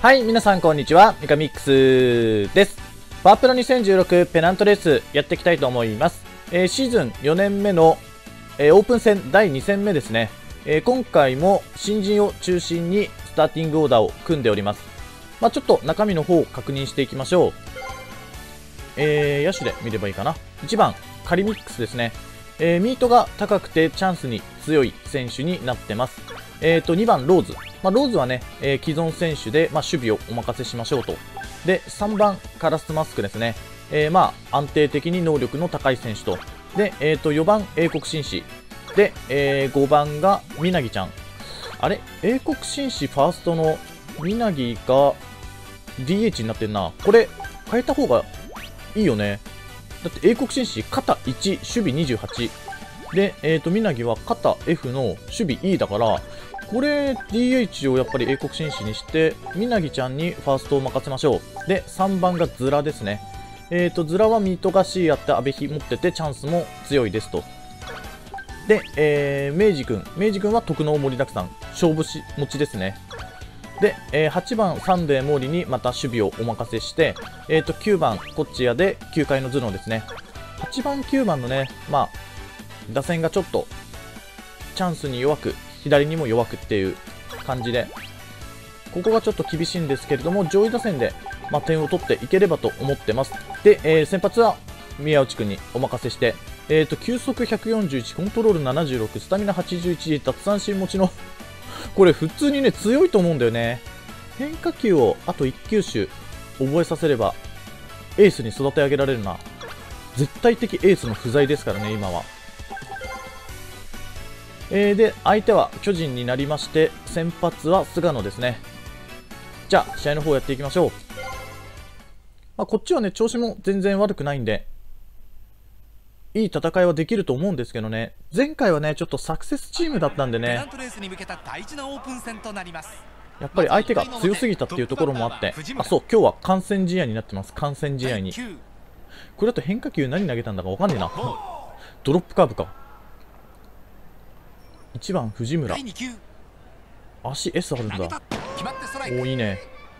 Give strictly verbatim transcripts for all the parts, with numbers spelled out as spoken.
はい、皆さんこんにちは、ミカミックスです。パワープロにせんじゅうろくペナントレースやっていきたいと思います。えー、シーズンよねんめの、えー、オープン戦だいに戦目ですね。えー、今回も新人を中心にスターティングオーダーを組んでおります。まあ、ちょっと中身の方を確認していきましょう。えー、野手で見ればいいかな。いちばん、カリミックスですね。えー、ミートが高くてチャンスに強い選手になってます。えーと、にばん、ローズ。まあ、ローズはね、えー、既存選手で、まあ、守備をお任せしましょうと。で、さんばん、カラスマスクですね。えー、まあ、安定的に能力の高い選手と。で、えーと、よばん、英国紳士。で、えー、ごばんが、みなぎちゃん。あれ英国紳士ファーストのみなぎが ディーエイチ になってんな。これ、変えた方がいいよね。だって英国紳士、肩いち、守備にじゅうはち。で、えーと、みなぎは肩 エフ の守備 イー だから、これ ディーエイチ をやっぱり英国紳士にして、みなぎちゃんにファーストを任せましょう。で、さんばんがズラですね。えーと、ズラはミートが シー やって阿部比持っててチャンスも強いですと。で、えー、明治君。明治君は特能盛りだくさん。勝負し持ちですね。で、えー、はちばんサンデー毛利にまた守備をお任せして、えーと、きゅうばんコッチアできゅうかいの頭脳ですね。はちばんきゅうばんのね、まあ、打線がちょっとチャンスに弱く、左にも弱くっていう感じで、ここがちょっと厳しいんですけれども、上位打線で、まあ、点を取っていければと思ってます。で、えー、先発は宮内君にお任せして、えーと、球速ひゃくよんじゅういち、コントロールななじゅうろく、スタミナはちじゅういち、奪三振持ちのこれ普通にね、強いと思うんだよね。変化球をあといっ球種覚えさせれば、エースに育て上げられるな。絶対的エースの不在ですからね、今は。えー、で、相手は巨人になりまして、先発は菅野ですね。じゃあ、試合の方やっていきましょう。まあ、こっちはね、調子も全然悪くないんで、いい戦いはできると思うんですけどね。前回はね、ちょっとサクセスチームだったんでね、やっぱり相手が強すぎたっていうところもあって、あ、そう、今日は観戦試合になってます。観戦試合に。これだと変化球何投げたんだかわかんねえな。ドロップカーブか。いちばん藤村。足 エス あるんだ。おお、いいね。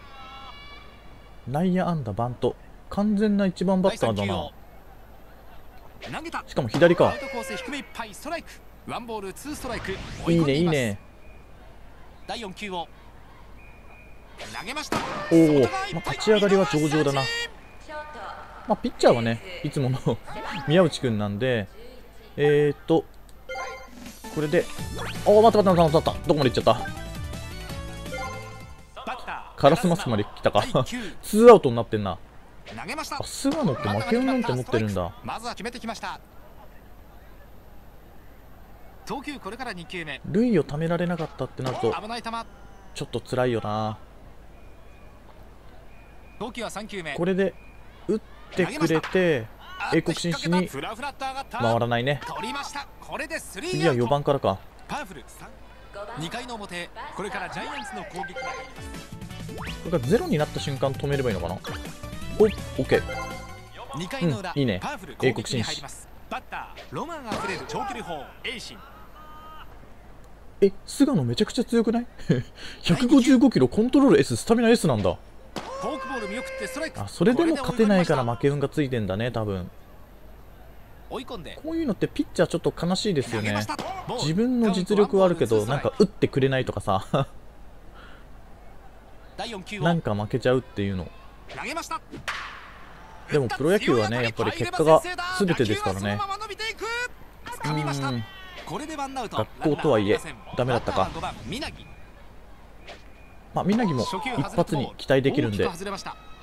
内野安打バント。完全ないちばんバッターだな。しかも左か。いいね、いいね。おお、まあ、立ち上がりは上々だな。まあ、ピッチャーはね、いつもの宮内くんなんで、えーっと、これで、おお、待った待った待った待った、どこまで行っちゃった。カラスマスクまで来たか。ツーアウトになってんな。あ、菅野って負け運なんて持ってるんだ。塁をためられなかったってなるとちょっと辛いよな。これで打ってくれて英国紳士に回らないね。次はよばんからか。にかいの表、これからジャイアンツの攻撃が入ります。これがゼロになった瞬間止めればいいのかな。お、オッケー。うん、いいね。英国紳士。え、菅野めちゃくちゃ強くない？ひゃくごじゅうごキロ、コントロール エス、スタミナ エス なんだ。あ、それでも勝てないから負け運がついてんだね、多分。こういうのってピッチャーちょっと悲しいですよね。自分の実力はあるけど、なんか打ってくれないとかさなんか負けちゃうっていうの。でもプロ野球はね、やっぱり結果が全てですからね。うーん、学校とはいえダメだったか。まあ、みなぎも一発に期待できるんで、うん、低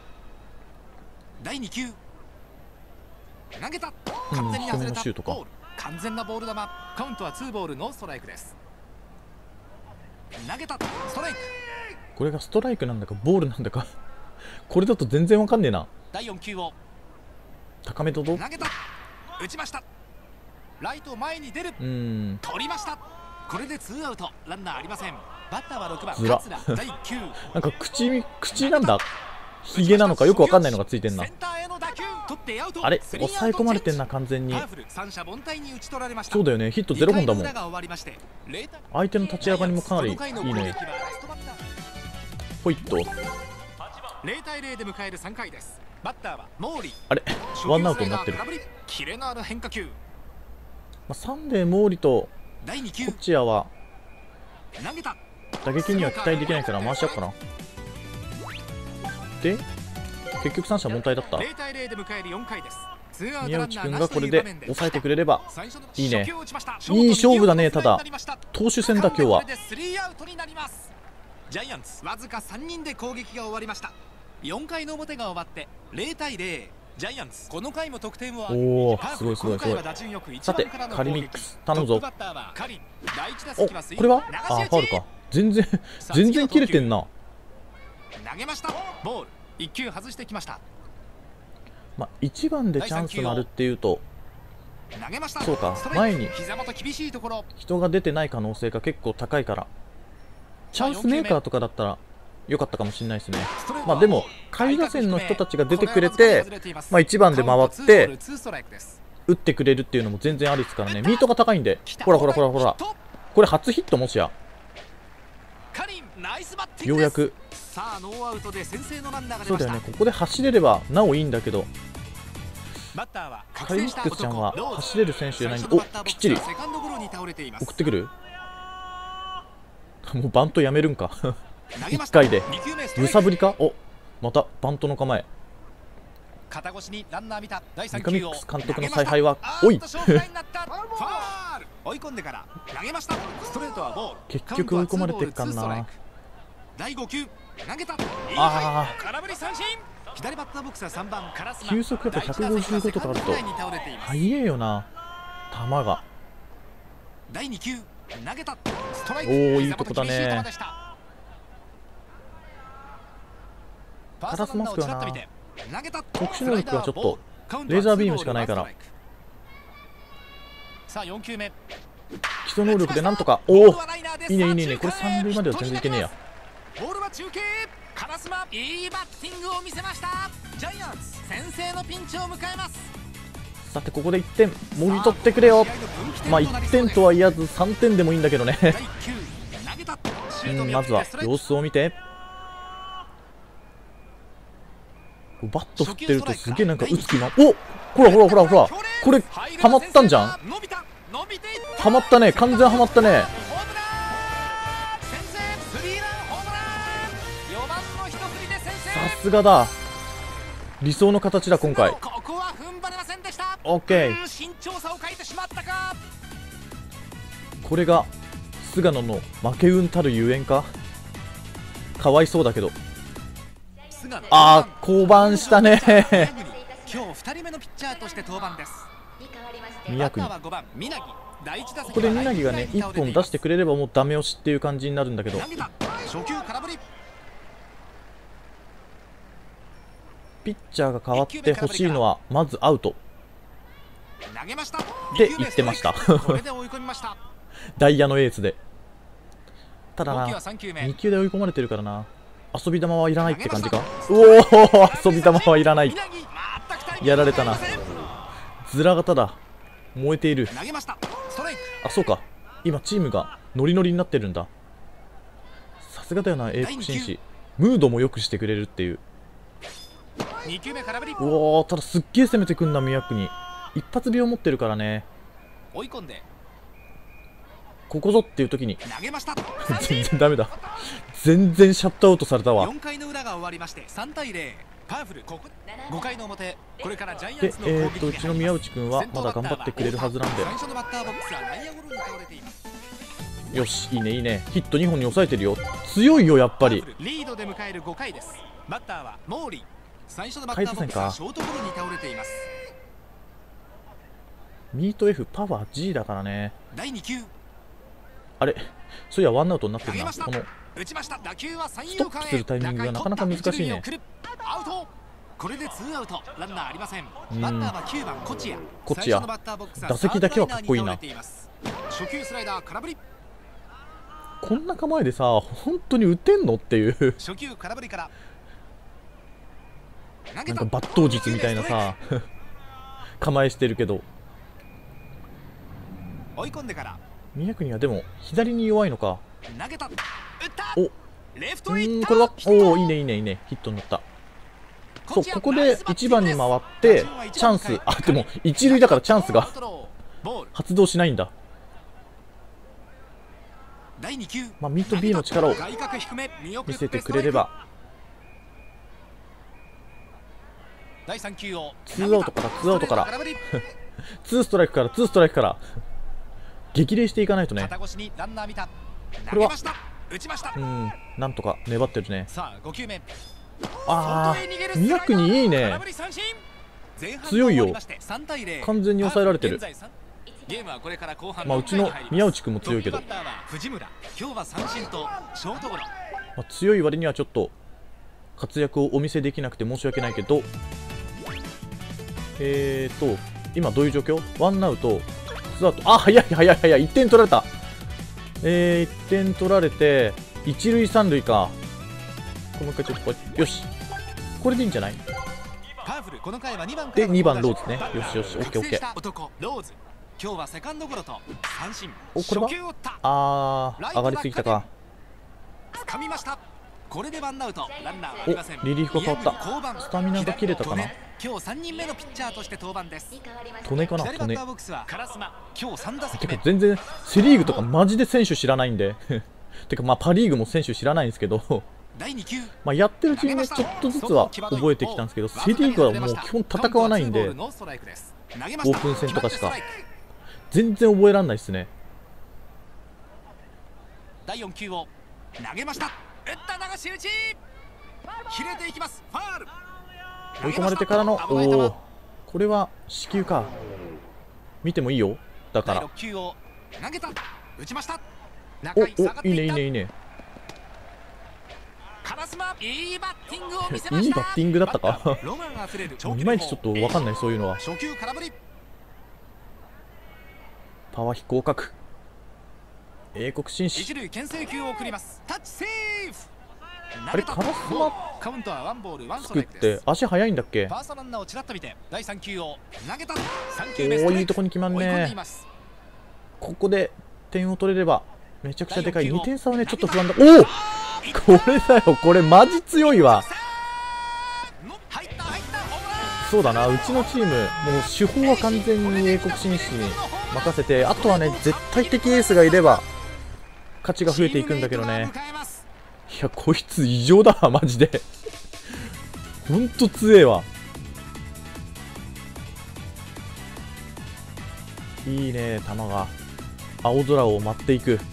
めのシュートか。完全なボール球。カウントはツーボールノーストライクです。投げたストライク。これがストライクなんだかボールなんだかこれだと全然わかんねえな。だいよん球を高めとど投げた。打ちました。ライト前に出る。うん、取りました。これでツーアウト、ランナーありません。バッターはろくばんずらなんか口口なんだ、ヒゲなのかよくわかんないのがついてんな。あれ、抑え込まれてんな、完全に。そうだよね、ヒットゼロほんだもん。相手の立ち上がりもかなりいいね。ほいっと。 ゼロたいゼロで迎えるさんかいです。バッターは毛利。 あれワンアウトになってる。 キレのある変化球。 まあ、サンデー毛利とだいに球こっちやは投げた。 打撃には期待できないから回しちゃおうかな。で結局三者凡退だった。 ゼロたいゼロで迎えるよんかいです。 宮内くんがこれで抑えてくれればいいね。 いいい勝負だね。ただ投手戦だ今日は。 ジャイアンツわずかさんにんで攻撃が終わりました。よんかいの表が終わってゼロたいゼロ。ジャイアンツこの回も得点を挙げ、 おおすごいすごいすごい。さてカリミックス頼むぞ。おこれはあファウルか。全然全然切れてんな。 投げました。ボールいっ球外してきました。 まあいちばんでチャンスがあるっていうとそうか、前に人が出てない可能性が結構高いからチャンスメーカーとかだったら良かったかもしれないですね。まあでも下位打線の人たちが出てくれて、まあ、いちばんで回って打ってくれるっていうのも全然ありですからね。ミートが高いんで、ほらほらほらほら、これ初ヒットもしやようやく。そうだよね、ここで走れればなおいいんだけど、カリミックスちゃんは走れる選手じゃないんで。おきっちり送ってくる。もうバントやめるんかいっかいで揺さぶりか。おまたバントの構え。三上ックス監督の采配はおい結局追い込まれてっかんな。ああ球速やっぱひゃくごじゅうごとかあると速えよな球が。おおいいとこだね。カラスマスクはな特殊能力はちょっとレーザービームしかないから基礎能力でなんとか。おおいいねいいねいいね。これ三塁までは全然いけねえや。 ボールは中継。カラスマいいバッティングを見せました。ジャイアンツ先制のピンチを迎えます。 さてここでいってんもぎ取ってくれよ。まあいってんとは言わずさんてんでもいいんだけどねうんまずは様子を見て。バット振ってるとすげえなんか打つ気まおほらほらほらほらこれハマったんじゃん。ハマったね完全ハマったね。さすがだ理想の形だ今回。オッケーこれが菅野の負け運たるゆえんか。かわいそうだけど。あー降板したね今日ふたりめのピッチャーとして登板です。 宮国ここで宮城がねいっぽん出してくれればもうダメ押しっていう感じになるんだけど。ピッチャーが変わってほしいのはまずアウトで言ってましたダイヤのエースで。ただなに球で追い込まれてるからな遊び球はいらないって感じか。おお遊び球はいらない。やられたな。ズラ型だ。燃えている。あそうか今チームがノリノリになってるんだ。さすがだよな英国紳士。ムードも良くしてくれるっていう。おおただすっげえ攻めてくんな宮国。一発病持ってるからね。ここぞっていう時に全然ダメだ。全然シャットアウトされたわ。で、えー、っとうちの宮内くんはまだ頑張ってくれるはずなんで。よしいいねいいね。ヒットにほんに抑えてるよ。強いよやっぱり。下位打線か。ミート F パワー G だからね。あれそういやワンアウトになってるな。このストップするタイミングがなかなか難しいね。 これでツーアウトランナーありません。 うんバッターはきゅうばんコチヤ。 こっちや打席だけはかっこいいな。 初球スライダー空振り。 こんな構えでさ本当に打てんのっていう初球空振りからなんか抜刀術みたいなさ構えしてるけど。 追い込んでから宮国はでも左に弱いのか。 投げた打ったおレフトへ行った。 うんこれはおおいいねいいねいいねヒットになった。 そう、ここでいちばんに回ってチャンス、あ、でも一塁だからチャンスが発動しないんだ。まあ、ミッド B の力を見せてくれれば。ツーアウトからツーアウトからツーストライクからツーストライクから激励していかないとね。これはうんなんとか粘ってるね。ああにくにいいね。強いよ。完全に抑えられてる。まあうちの宮内くんも強いけど、まあ、強い割にはちょっと活躍をお見せできなくて申し訳ないけど、えーと今どういう状況？ワンアウトツーアウト。あ、早い早い早い。いってん取られた。えー、いってん取られて一塁三塁か。もう一回ちょっとよし、これでいいんじゃない？でにばんローズね。よしよし、オッケーオッケー。 今日はセカンドゴロと三振。 お、これはあー上がりすぎたか。 掴みました。これでワンアウト、ランナーありません。 お、リリーフが変わった。スタミナが切れたかな。 今日さんにんめのピッチャーとして登板です。 トネかな、トネ。 今日さん打席てか全然セリーグとかマジで選手知らないんでてかまあパリーグも選手知らないんですけどまあやってるうちにねちょっとずつは覚えてきたんですけど、セリーグはもう基本戦わないんで、オープン戦とかしか全然覚えらんないですね。 だいよん球を投げました。打った流し打ち切れていきます。ファール。 追い込まれてからのおお、これは四球か。見てもいいよ。だからおお、いいねいいねいいね。いいバッティングだったかいまいちちょっと分かんない、そういうのは。パワー非合格。英国紳士。あれカラスマ作って足速いんだっけ？おお、いいとこに決まんね。ここで点を取れればめちゃくちゃでかい。にてん差はねちょっと不安だ。おお、これだよ、これマジ強いわ。そうだな、うちのチームもう手法は完全に英国紳士に任せて、あとはね絶対的エースがいれば勝ちが増えていくんだけどね。いやこいつ異常だわマジでほんと強えわ。いいね、球が青空を舞っていく。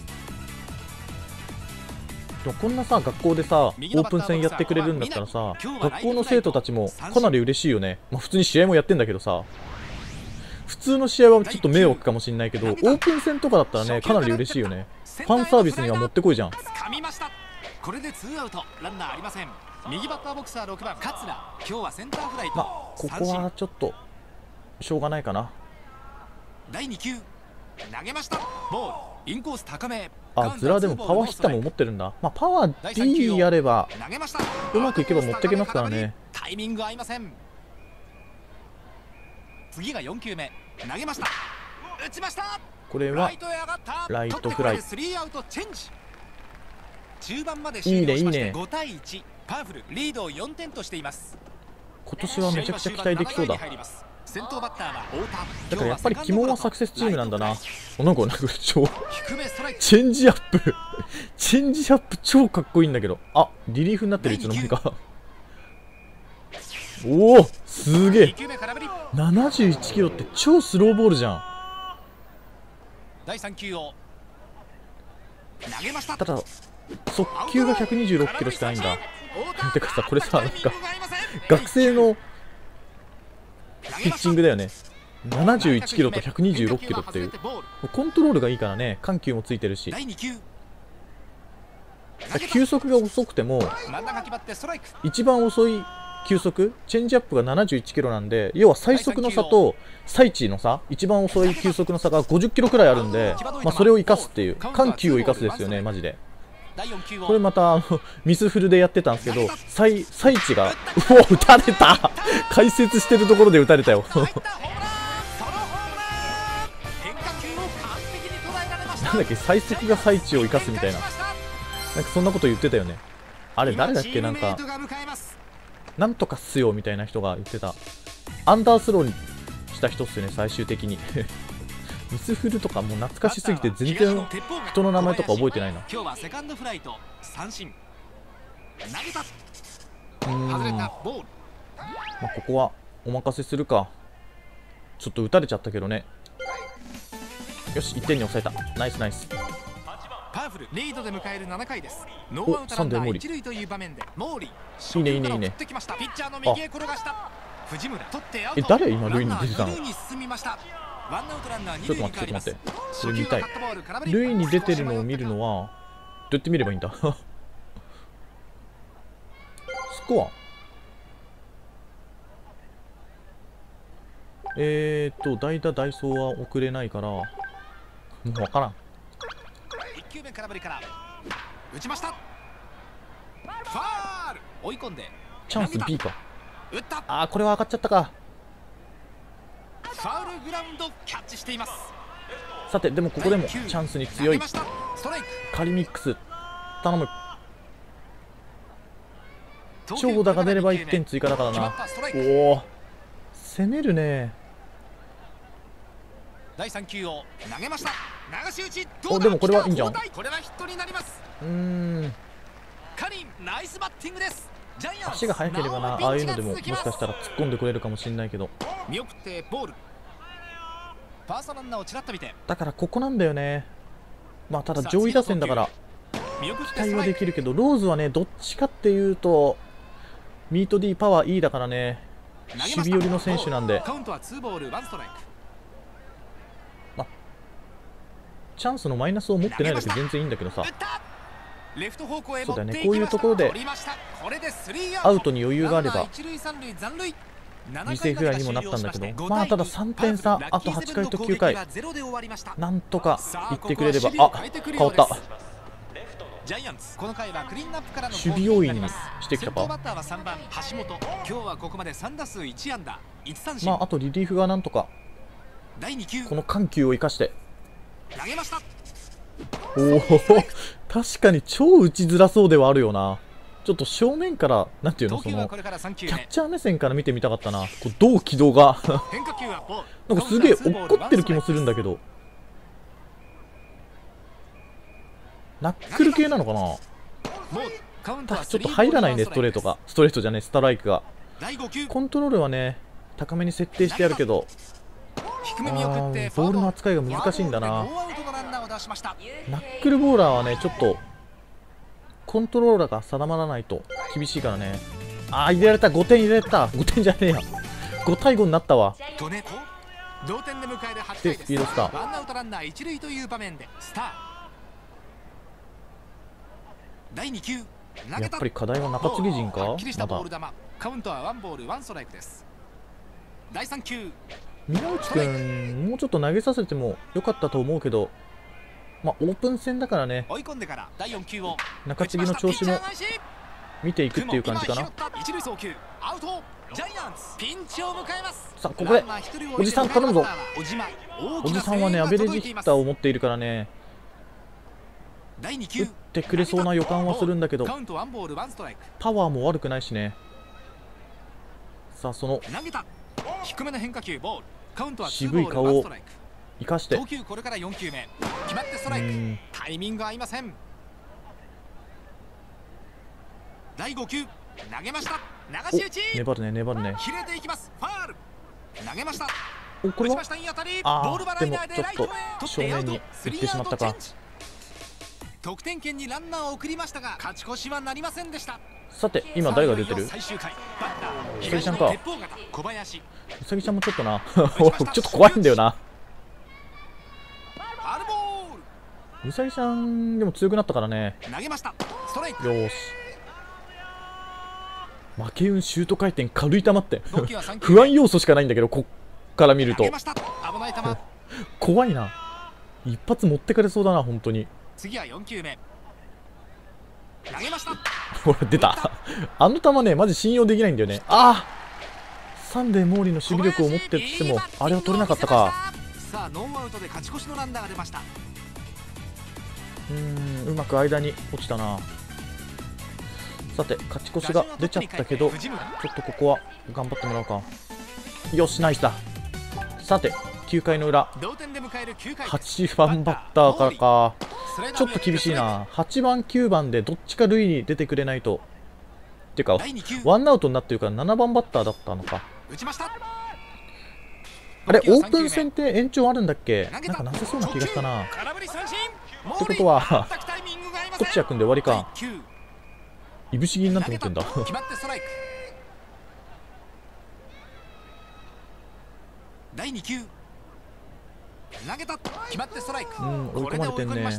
でもこんなさ学校でさオープン戦やってくれるんだったらさ、学校の生徒たちもかなり嬉しいよね。まあ、普通に試合もやってんだけどさ、普通の試合はちょっと迷惑かもしれないけど、オープン戦とかだったらねかなり嬉しいよね。ファンサービスにはもってこいじゃん。 これでツーアウト、ランナーありません。右バッターボクサーろくばん桂。今日はセンターフライと、まあ、 ここはちょっとしょうがないかな。 だいに球投げました。ボールインコース高め。 あ、ズラでもパワーヒッターも持ってるんだ。まあパワー D やればうまくいけば持ってきますからね。 タイミング合いません。次がよん球目投げました。打ちました。 これはライトフライ。 中盤まで終了しましてごたいいち、パワフルリードをよんてんとしています。 今年はめちゃくちゃ期待できそうだ。 先頭バッターは太田。 だからやっぱり鬼門はサクセスチームなんだな。お、なんかなんか超チェンジアップチェンジアップ超かっこいいんだけど。あ、リリーフになってるいつの間にかおお、すげえ。ななじゅういちキロって超スローボールじゃん。 だいさん球を投げました。 ただ速球がひゃくにじゅうろっキロしかないんだ。てかさ、これさ、なんか学生のピッチングだよね。ななじゅういちキロとひゃくにじゅうろっキロっていう、コントロールがいいからね。緩急もついてるし、球速が遅くても一番遅い球速チェンジアップがななじゅういちキロなんで、要は最速の差と最地の差、一番遅い球速の差がごじゅっキロくらいあるんで、まあ、それを生かすっていう、緩急を生かすですよねマジで。これまたあのミスフルでやってたんですけど、最最地がうお打たれた解説してるところで打たれたよなんだっけ、最速が最地を生かすみたいな、なんかそんなこと言ってたよね。あれ誰だっけ、なんかなんとかっすよみたいな人が言ってた。アンダースローにした人っすよね、最終的に。ミスフルとかもう懐かしすぎて全然人の名前とか覚えてないな。 今日はセカンドフライト三振。投げた。 うーん、 外れまたボール。 あ、ここはお任せするか。ちょっと打たれちゃったけどね。よし、いってんに抑えた。ナイスナイス。 パワフルリードで迎えるななかいです。ノーアウトランナー一塁という場面でモーリー。 いいねいいねいいね。 ピッチャーの右へ転がした。藤村取ってアウト。 え、誰今塁に出てたの？ ランナー二塁に進みました。ワンアウトランナー二ちょっ塁と待ってちょっに変わります。 と待って、それ見たい。 初球はカットボール空振り。 塁に出てるのを見るのはどうやって見ればいいんだ。スコア、えーっと代打代走は送れないからもう分からん。 いっ球目空振りから打ちました。ファール。追い込んでチャンス B か。 打った。 あー、これは上がっちゃったか。 ファウルグラウンドキャッチしています。 さて、でもここでもチャンスに強い投げましたストライク。 カリミックス頼む。長打が出ればいってん追加だからな。おお、攻めるね。 だいさん球を投げました。流し打ち。 お、でもこれはいいんじゃん。 これはヒットになります。 うーん、 カリンナイスバッティングです。ジャイアンツ足が速ければな、ああいうのでももしかしたら突っ込んでくれるかもしれないけど。 見送ってボール。ファーストランナーをちらっと見て。 だからここなんだよね。まあただ上位打線だから見送って期待はできるけど、ローズはねどっちかっていうとミート D パワー E だからね、守備寄りの選手なんで、 カウントはツーボールワンストライク。 まあチャンスのマイナスを持ってないだけ全然いいんだけどさ。 レフト方向へそうだね、 持っていきました。 こういうところで取りました。これでスリーアウトに余裕があればランナー一塁三塁残塁。 犠牲フライにもなったんだけど、まあたださんてん差、あとはちかいときゅうかい、なんとかいってくれれば。あ、変わった。 ジャイアンツこの回はクリーンナップからの守備要員にしてきたか。 バッターはさんばん橋本。今日はここまでさん打数いち安打いち三振。 まああとリリーフがなんとかだいに球この緩急を生かして。 投げました。 おお、確かに超打ちづらそうではあるよな。ちょっと正面からなんていうの、そのキャッチャー目線から見てみたかったな。こうどう軌道がなんかすげえ怒ってる気もするんだけど、ナックル系なのかな。ただちょっと入らないね、ストレートが。ストレートじゃねえ、ストライクが。コントロールはね高めに設定してあるけど、あーボールの扱いが難しいんだな。ナックルボーラーはねちょっとコントローラーが定まらないと厳しいからね。あー、入れられた。ごてん入れられた。ごてんじゃねえや、ごたいごになったわ。 同点で迎えるはちかいでです。 スピードスター、 ワンアウトランナー一塁という場面でスター。だいに球投げた。 やっぱり課題は中継ぎ陣か。 はっきりしたボーまだル球。カウントはワンボールワンストライクです。だいさん球宮内くんもうちょっと投げさせてもよかったと思うけど、まあオープン戦だからね、 追い込んでからだいよん球を中継ぎの調子も見ていくっていう感じかな。 一塁送球アウト。ジャイアンツピンチを迎えます。 さあここでおじさん頼むぞ。 おじまおじさんはねアベレージヒッターを持っているからね、 だいに打球ってくれそうな予感はするんだけど、 カウントワンボールワンストライク。 パワーも悪くないしね。さあその投げた。低めの変化球ボール。カウントは渋い顔を生かして、 投球これからよん球目決まってストライク。タイミング合いません。だいご球投げました。流し打ち。 粘るね粘るね。 切れていきます。ファール。投げました。 お、これは打ちました。いい当たり。 あーボールバライナーでライトへでもちょっと正面に行ってしまったか。 得点圏にランナーを送りましたが勝ち越しはなりませんでした。 さて今誰が出てる。 最終回バッターうさぎちゃんか。 鉄砲型小林。 うさぎちゃんもちょっとなちょっと怖いんだよな。 ファウルボール。 うさぎちゃんでも強くなったからね。 投げました。ストライク。 よーし、負け運シュート回転軽い球って不安要素しかないんだけど、こっから見ると投げました。危ない球。 怖いな。一発持ってかれそうだな本当に。 次はよん球目投げました。 ほら出たあの球ねマジ信用できないんだよね。ああ、サンデー毛利の守備力を持ってとしてもあれは取れなかったか。 さあノーアウトで勝ち越しのランナーが出ました。 うーん、うまく間に落ちたな。 さて勝ち越しが出ちゃったけど、ちょっとここは頑張ってもらおうか。よし、ナイスだ。さてきゅうかいの裏、はちばんバッターからか。ちょっと厳しいな。はちばんきゅうばんでどっちか塁に出てくれないと。っていうかワンアウトになってるからななばんバッターだったのか。あれ、オープン戦って延長あるんだっけ。なんかなさそうな気がしたな。ってことはこっちやくんで終わりか。いぶし銀なんて持ってんだだいにきゅう投げた、決まってストライク。 うん、追い込まれてんね。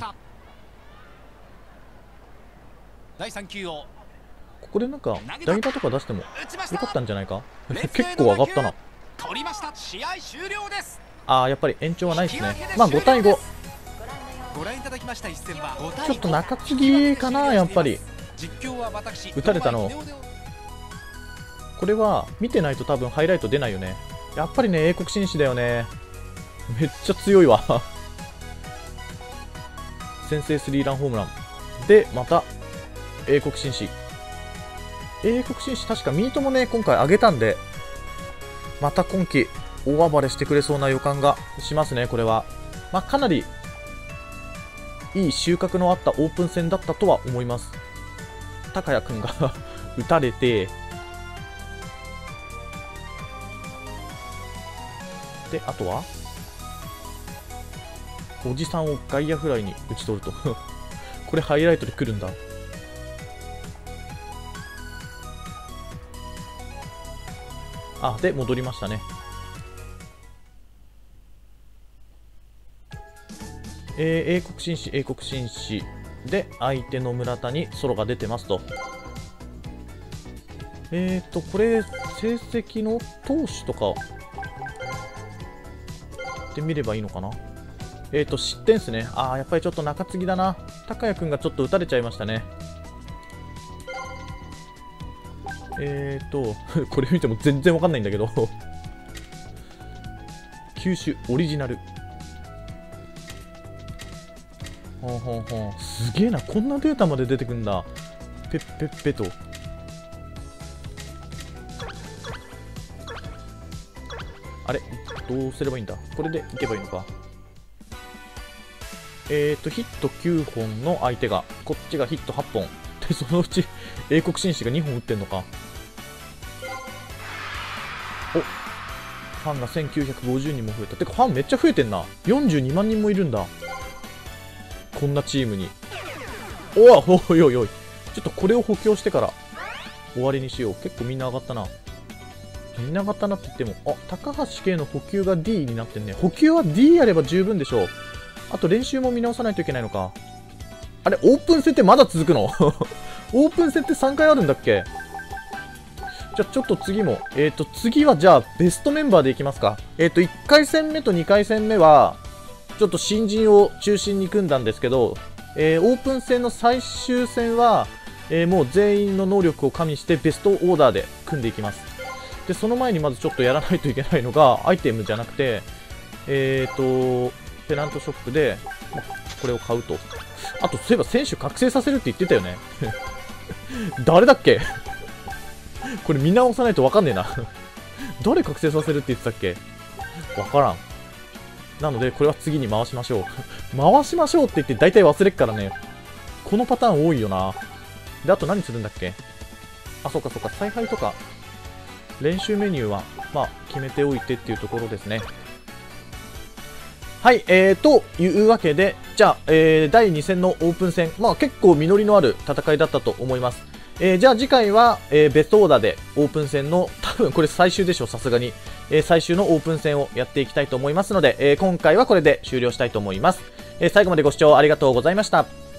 だいさん球をここでなんか代打とか出してもよかったんじゃないか結構上がったな。 取りました。試合終了です。 ああ、やっぱり延長はないですね。まあごたいご。 ご覧いただきました一戦はごたいご。 ちょっと中継ぎかな、やっぱり打たれたの。これは見てないと多分ハイライト出ないよね。やっぱりね、英国紳士だよね。めっちゃ強いわ先制スリーランホームランで、また英国紳士。英国紳士確かミートもね今回上げたんで、また今季大暴れしてくれそうな予感がしますね。これはまあかなりいい収穫のあったオープン戦だったとは思います。高谷君が打たれて、であとはおじさんを外野フライに打ち取るとこれハイライトで来るんだ。あ、で戻りましたね。えー、英国紳士英国紳士で相手の村田にソロが出てますと。えーとこれ成績の投手とかで見ればいいのかな。えーと失点ですね。ああ、やっぱりちょっと中継ぎだな。高谷君がちょっと打たれちゃいましたね。えーとこれ見ても全然わかんないんだけど球種オリジナル。ほんほんほん、すげえな、こんなデータまで出てくんだ。ペッペッペと。あれ、どうすればいいんだ。これでいけばいいのか。えーとヒットきゅうほんの相手がこっちがヒットはっぽんで、そのうち英国紳士がにほん打ってんのか。お、ファンがせんきゅうひゃくごじゅうにんも増えた。てかファンめっちゃ増えてんな。よんじゅうにまんにんもいるんだ、こんなチームに。おお、おいおいおい、ちょっとこれを補強してから終わりにしよう。結構みんな上がったな。みんな上がったなって言っても、あ、高橋圭の補給が ディー になってんね。補給は ディー やれば十分でしょう。あと練習も見直さないといけないのか。あれ、オープン戦ってまだ続くのオープン戦ってさんかいあるんだっけ。じゃあちょっと次も、えっと次はじゃあベストメンバーでいきますか。えっといっかい戦目とにかい戦目はちょっと新人を中心に組んだんですけど、えー、オープン戦の最終戦は、えー、もう全員の能力を加味してベストオーダーで組んでいきます。でその前にまずちょっとやらないといけないのがアイテムじゃなくて、えっとペナントショップでこれを買うと。あとそういえば選手覚醒させるって言ってたよね誰だっけこれ見直さないと分かんねえな誰覚醒させるって言ってたっけ、分からん。なのでこれは次に回しましょう回しましょうって言って大体忘れっからね。このパターン多いよな。であと何するんだっけ。あ、そうかそうか、采配とか練習メニューはまあ決めておいてっていうところですね。はい、えー、というわけで、じゃあ、えー、だいに戦のオープン戦、まあ結構実りのある戦いだったと思います。えー、じゃあ次回は、えー、ベストオーダーでオープン戦の、多分これ最終でしょう、さすがに、えー、最終のオープン戦をやっていきたいと思いますので、えー、今回はこれで終了したいと思います。えー、最後までご視聴ありがとうございました。